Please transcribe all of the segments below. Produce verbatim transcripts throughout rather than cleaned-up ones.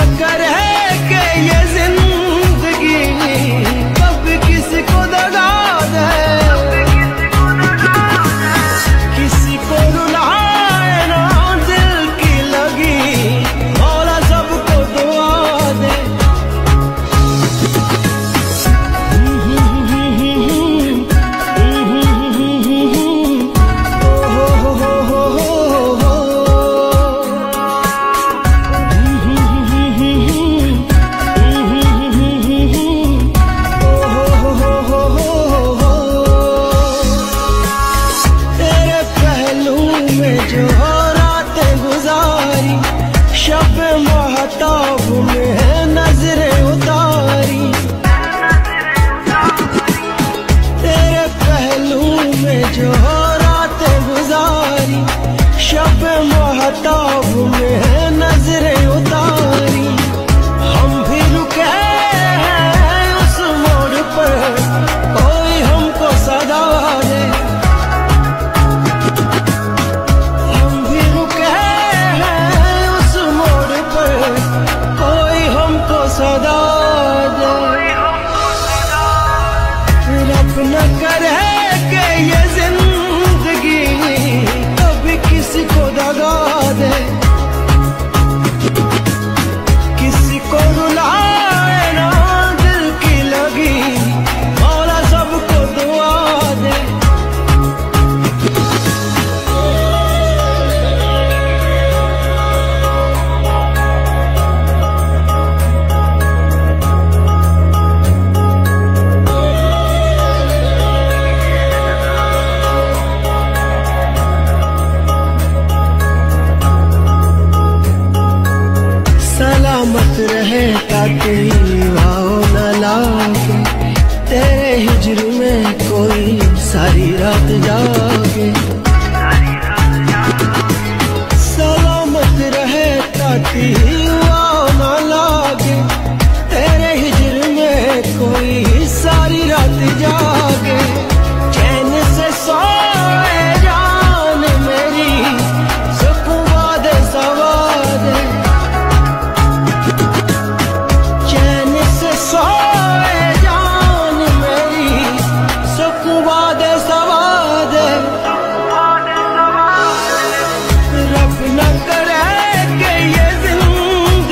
करे कि ये जिंदगी कभी किसी को दगा दे, किसी को रुलाए ना दिल की लगी, मौला सबको दुआ दे। जो रातें गुजारी शब महताब में नजरें उतारी, तेरे पहलू में जो रातें गुजारी शब महताब में नजरें उतारी। हम भी रुके हैं उस मोड़ पर, कोई हमको सदा दे। सदा दे रब न करे कि ये जिंदगी कभी किसी को दगा दे, किसी को रुलाए ना दिल की लगी, मौला सबको दुआ दे। सलामत रहे ताकि वाओ न लागे, तेरे हिजर में कोई सारी रात जागे। सलामत रहे ताकि वाओ न लागे, तेरे हिजर में कोई सारी रात जागे। चैन से सोए जान मेरी सुकून दे सवाद, सोए जान मेरी सुकून दे सवाद। रब न करे कि ये जिंदगी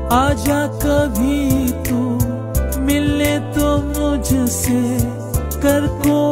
आजा कभी तू मिलने तो मुझसे कर को